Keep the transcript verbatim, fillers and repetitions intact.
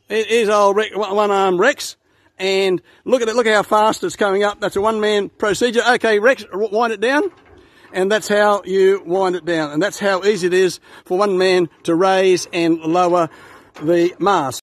Here's old one-arm Rex, and look at it. Look how fast it's coming up. That's a one-man procedure. Okay, Rex, wind it down, and that's how you wind it down, and that's how easy it is for one man to raise and lower the mast.